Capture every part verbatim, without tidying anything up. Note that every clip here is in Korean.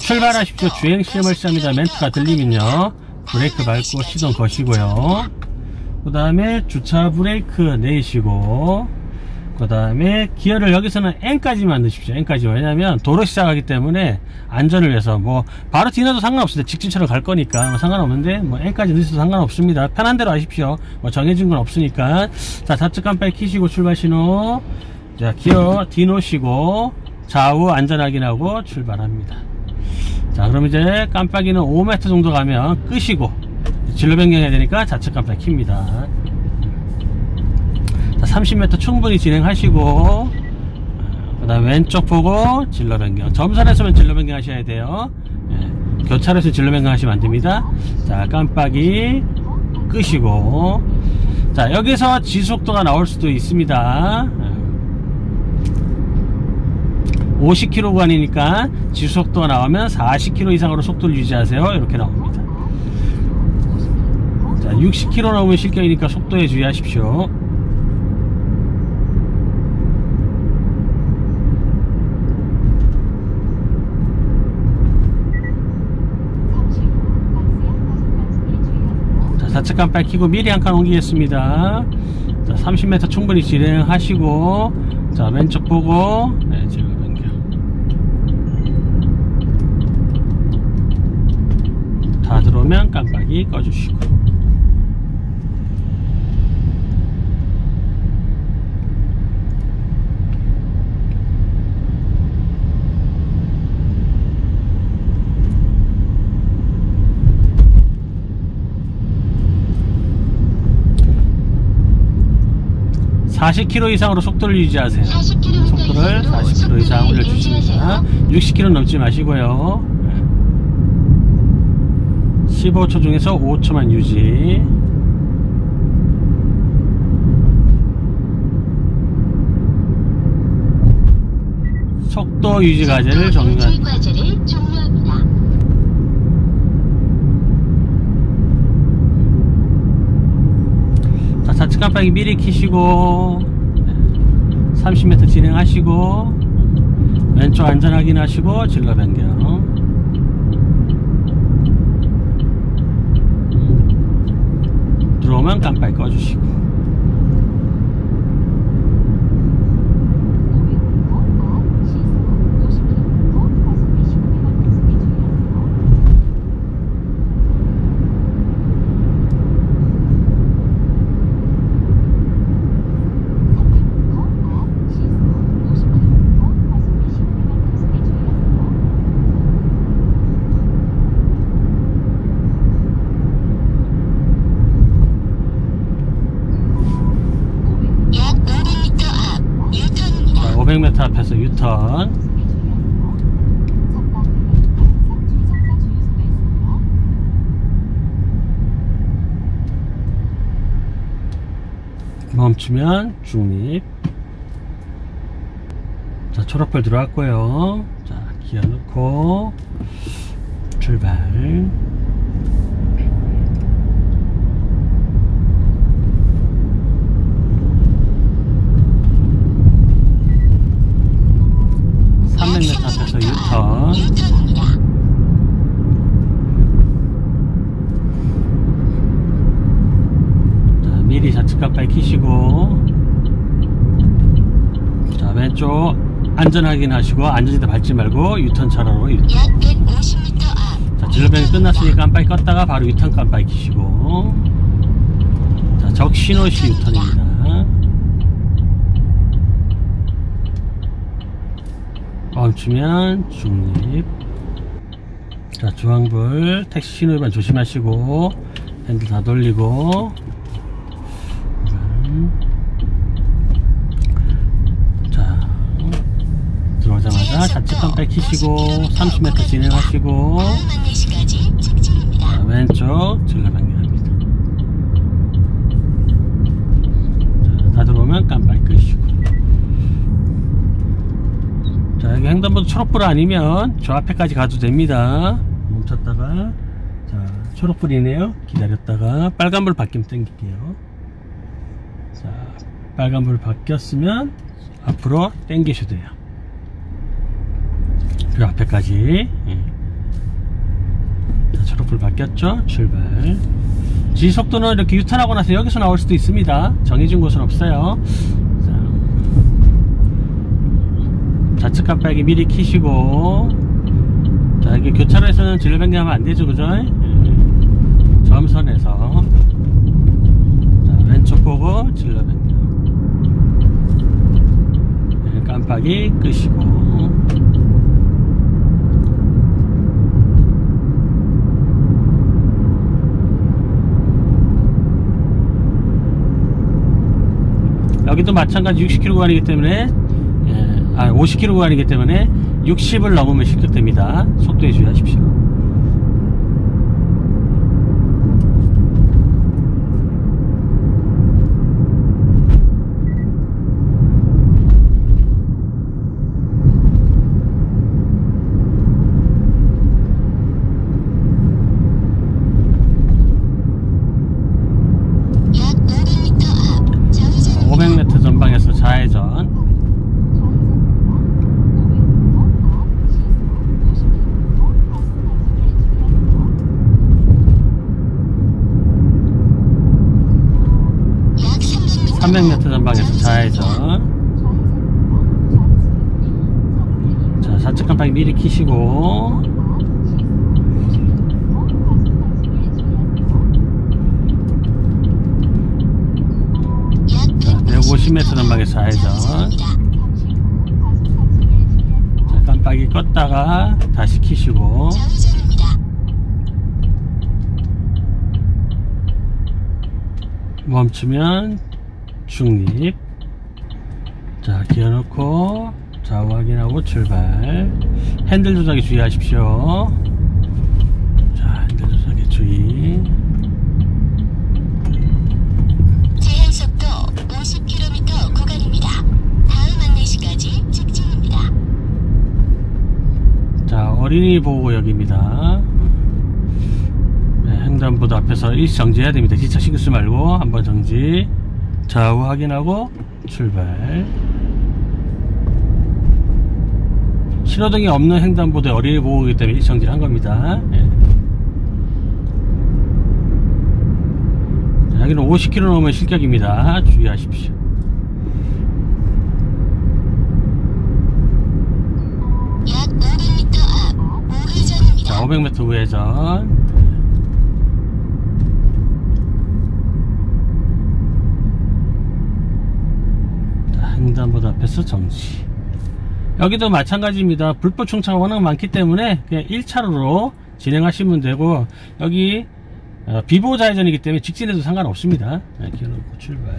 출발하십시오. 주행시험을 시작합니다. 멘트가 들리면요 브레이크 밟고 시동 거시고요. 그 다음에 주차 브레이크 내시고, 그 다음에 기어를 여기서는 N까지만 넣으십시오. N까지. 왜냐면 도로 시작하기 때문에 안전을 위해서, 뭐 바로 뒤너도 상관없습니다. 직진처럼 갈 거니까 뭐 상관없는데, 뭐 N까지 넣으셔도 상관없습니다. 편한 대로 하십시오. 뭐 정해진 건 없으니까. 자, 좌측 깜빡이 켜시고 출발 신호. 자, 기어 뒤 놓으시고 좌우 안전 확인하고 출발합니다. 자, 그럼 이제 깜빡이는 오 미터 정도 가면 끄시고 진로 변경해야 되니까 좌측 깜빡이 킵니다. 자, 삼십 미터 충분히 진행하시고, 그 다음 왼쪽 보고 진로 변경. 점선에서만 진로 변경 하셔야 돼요. 예, 교차로에서 진로 변경 하시면 안됩니다. 자, 깜빡이 끄시고, 자, 여기서 지속도가 나올 수도 있습니다. 오십 킬로미터 구간이니까 지속도가 나오면 사십 킬로미터 이상으로 속도를 유지하세요. 이렇게 나옵니다. 자, 육십 킬로미터 넘으면 실격이니까 속도에 주의하십시오. 자, 좌측 깜빡이 켜고 미리 한 칸 옮기겠습니다. 자, 삼십 미터 충분히 진행하시고, 자, 왼쪽 보고, 네, 지금 다 들어오면 깜빡이 꺼주시고. 사십 킬로미터 이상으로 속도를 유지하세요. 속도를 사십 킬로미터 이상 올려주십니다. 육십 킬로미터 넘지 마시고요. 십오 초 중에서 오 초만 유지. 속도 유지 과제를 종료합니다. 자, 좌측 깜빡이 미리 켜시고 삼십 미터 진행하시고, 왼쪽 안전 확인하시고 진로 변경. 들어오면 깜빡이 꺼주시고. 오백 미터 앞에서 유턴. 멈추면 중립. 자, 초록불 들어왔고요. 자, 기어 넣고 출발. 삼백 미터 앞에서 유턴. 자, 미리 좌측 깜빡이 켜시고, 자, 왼쪽 안전 확인하시고 안전지대 밟지 말고 유턴 차로로 유턴. 자, 진로 변경 끝났으니까 깜빡이 껐다가 바로 유턴 깜빡이 켜시고. 자, 적신호시 유턴입니다. 멈추면 중립. 자, 주황불 택시 신호 위반 조심하시고 핸들 다 돌리고. 음. 자, 들어오자마자 좌측 깜빡이 켜시고 삼십 미터 진행하시고, 자, 왼쪽 진로 변경합니다. 자, 다 들어오면 깜빡이 끄시고. 자, 여기 횡단보도 초록불 아니면 저 앞에까지 가도 됩니다. 멈췄다가, 자, 초록불이네요. 기다렸다가 빨간불 바뀌면 땡길게요. 자, 빨간불 바뀌었으면 앞으로 땡기셔도 돼요. 그 앞에까지. 예. 초록불 바뀌었죠? 출발. 지속도는 이렇게 유턴하고 나서 여기서 나올 수도 있습니다. 정해진 곳은 없어요. 자, 좌측 깜빡이 미리 켜시고, 자, 이게 교차로에서는 진로 변경하면 안 되죠, 그죠? 예. 점선에서 자, 왼쪽 보고 진로 변경. 예, 깜빡이 끄시고. 여기도 마찬가지 육십 킬로미터 구간이기 때문에, 예, 아, 오십 킬로미터 구간이기 때문에 육십을 넘으면 실격됩니다. 속도에 주의하십시오. 오백 미터 전방에서 좌회전. 삼백 미터 전방에서 좌회전. 자, 좌측 깜빡이 미리 켜시고. 자, 백오십 미터 전방에서 좌회전. 자, 깜빡이 껐다가 다시 켜시고. 멈추면 중립. 자, 기어 놓고 좌우 확인하고 출발. 핸들 조작에 주의하십시오. 자, 핸들 조작에 주의. 제한 속도 오십 킬로미터 구간입니다. 다음 안내시까지 직진입니다. 자, 어린이 보호구역입니다. 네, 횡단보도 앞에서 일시 정지해야 됩니다. 기차 신경 쓰지 말고 한번 정지. 좌우 확인하고 출발. 신호등이 없는 횡단보도에 어린이 보호이기 때문에 일시 정지를 한 겁니다. 네. 자, 여기는 오십 킬로미터 넘으면 실격입니다. 주의하십시오. 약 오백 미터 앞 우회전입니다. 자, 오백 미터 우회전. 횡단보도 앞에서 정지. 여기도 마찬가지입니다. 불법 충차가 워낙 많기 때문에 그냥 일 차로로 진행하시면 되고, 여기 어, 비보호 좌회전이기 때문에 직진해도 상관없습니다. 네, 기어놓고 출발.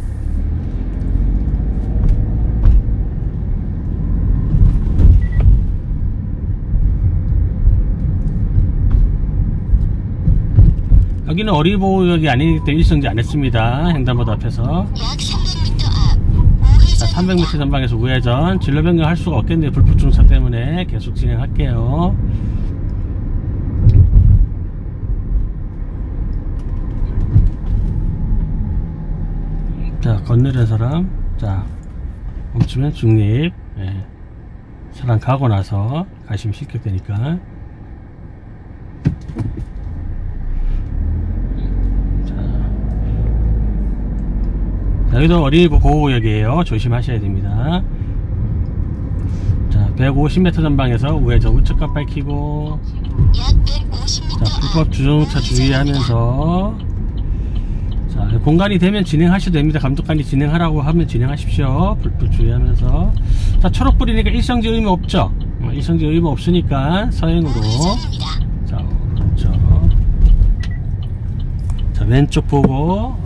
여기는 어린이 보호구역이 아니기 때문에 일정지 안 했습니다. 횡단보도 앞에서. 약 삼백 미터 앞 우회전. 자, 삼백 미터 전방에서 우회전. 진로 변경 할 수가 없겠네요. 불법 중차 때문에. 계속 진행할게요. 자, 건너는 사람. 자, 멈추면 중립. 예. 사람 가고 나서 가시면 실격되니까. 여기도 어린이 보호구역이에요. 조심하셔야 됩니다. 자, 백오십 미터 전방에서 우회전 우측 깜빡이 켜고. 약 백오십 미터 자, 불법 주정차 주의하면서. 자, 공간이 되면 진행하셔도 됩니다. 감독관이 진행하라고 하면 진행하십시오. 불법 주의하면서. 자, 초록불이니까 일성지 의무 없죠? 어, 일성지 의무 없으니까 서행으로. 자, 오른쪽. 자, 왼쪽 보고.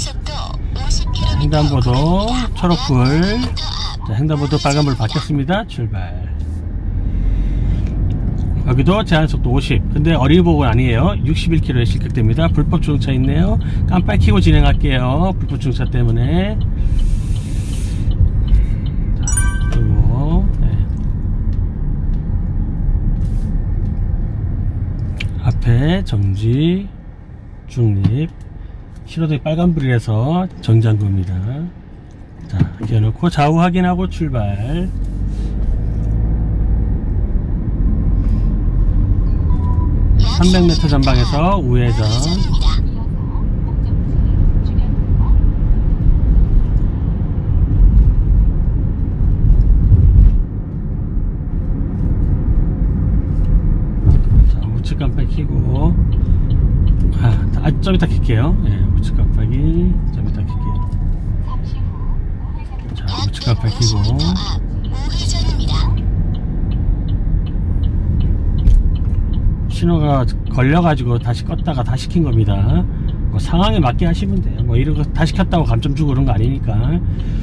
횡단보도 초록불. 자, 횡단보도 빨간불 바뀌었습니다. 출발. 여기도 제한속도 오십. 근데 어린이 보호는 아니에요. 육십일 킬로미터에 실격됩니다. 불법 주정차 있네요. 깜빡이 켜고 진행할게요. 불법 주정차 때문에. 자, 그리고 네. 앞에 정지, 중립. 신호등이 빨간불이라서 정지한겁니다. 자, 기어놓고 좌우 확인하고 출발. 삼백 미터 전방에서 우회전. 자, 우측 깜빡이 켜고, 아, 아, 좀 이따 켤게요. 예, 우측 깜빡이 좀 이따 켤게요. 자, 우측 깜빡이 켜고. 신호가 걸려가지고 다시 껐다가 다시 킨 겁니다. 뭐 상황에 맞게 하시면 돼요. 뭐 이런 거 다시 켰다고 감점 주고 그런 거 아니니까.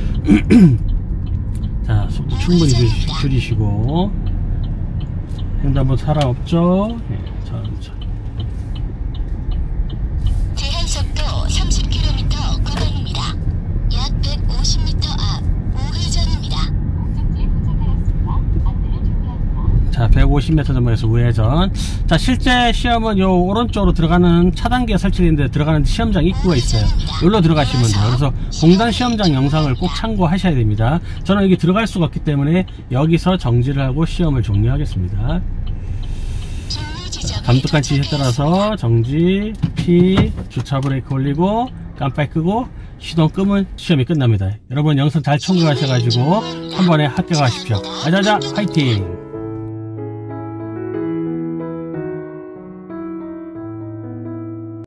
자, 속도 충분히 줄이시고. 횡단보 사람 없죠? 네, 천천히. 제한 속도 삼십 킬로미터 구간입니다. 약 백오십 미터 앞 우회전입니다. 자, 백오십 미터 전방에서 우회전. 자, 실제 시험은 요 오른쪽으로 들어가는 차단기가 설치되어 있는데 들어가는 시험장 입구가 있어요. 여기로 들어가시면 돼요. 그래서 공단 시험장 영상을 꼭 참고하셔야 됩니다. 저는 여기 들어갈 수가 없기 때문에 여기서 정지를 하고 시험을 종료하겠습니다. 자, 감독관 지시에 따라서 정지, P, 주차 브레이크 올리고 깜빡이 끄고 시동 끄면 시험이 끝납니다. 여러분 영상 잘 참고하셔가지고 한 번에 합격하십시오. 아자자 화이팅!